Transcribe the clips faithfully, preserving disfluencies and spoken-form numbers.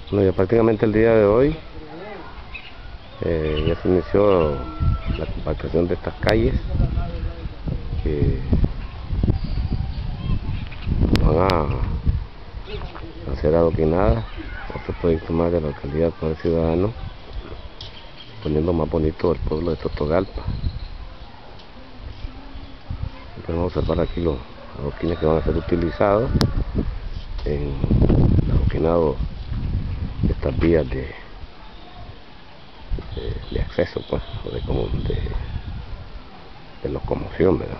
Bueno, ya prácticamente el día de hoy eh, ya se inició la compactación de estas calles que van a, a ser adoquinadas. Otro proyecto más de la alcaldía del Poder Ciudadano, poniendo más bonito el pueblo de Totogalpa. Podemos observar aquí los adoquines que van a ser utilizados en el adoquinado de estas vías de, de, de acceso, pues, o de, como de, de locomoción, ¿verdad?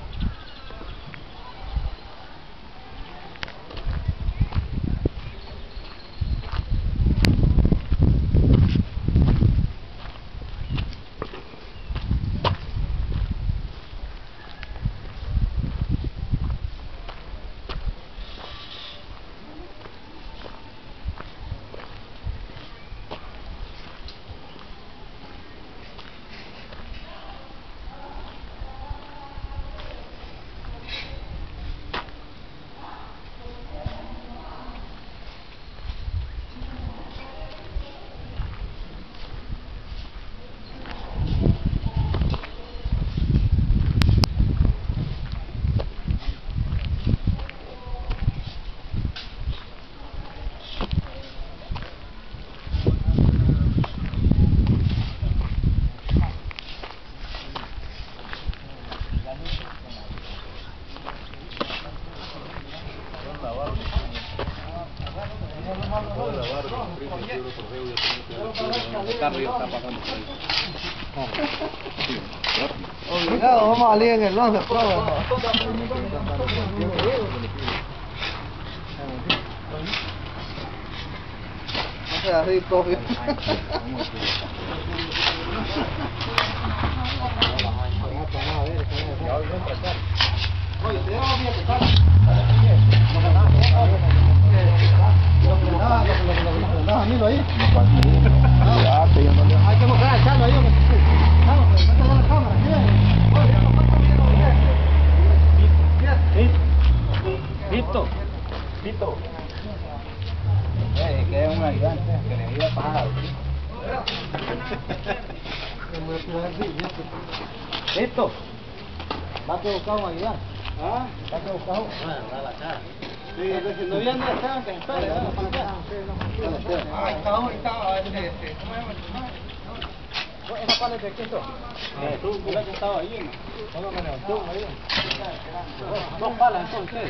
Obligado, vamos a salir en el once, prueba. No sea así, propio. Oye, te debo bien empezar. Lo que andaba, lo que andaba a mí ahí. Hay que mostrar el chalo ahí. Vamos, mételo en la cámara, Pito, Pito. Eh, que es un ayudante, que le diga pájaro. Pito, ¿va que buscar un ayudante? ¿Ah? ¿Va que buscar un? Bueno, da la cara. Sí, si no viene acá, que espere, ¿verdad? Para acá. Ah, ahí está, ahí está, este, ¿cómo se llama? ¿Esa pala de qué esto? Eh, tú, tú que estaba ahí, ¿no? ¿Cómo me levantó ahí? Dos palas entonces.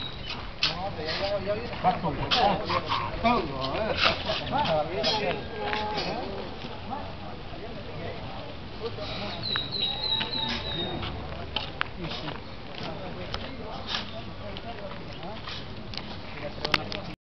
Paso, todo, a ver.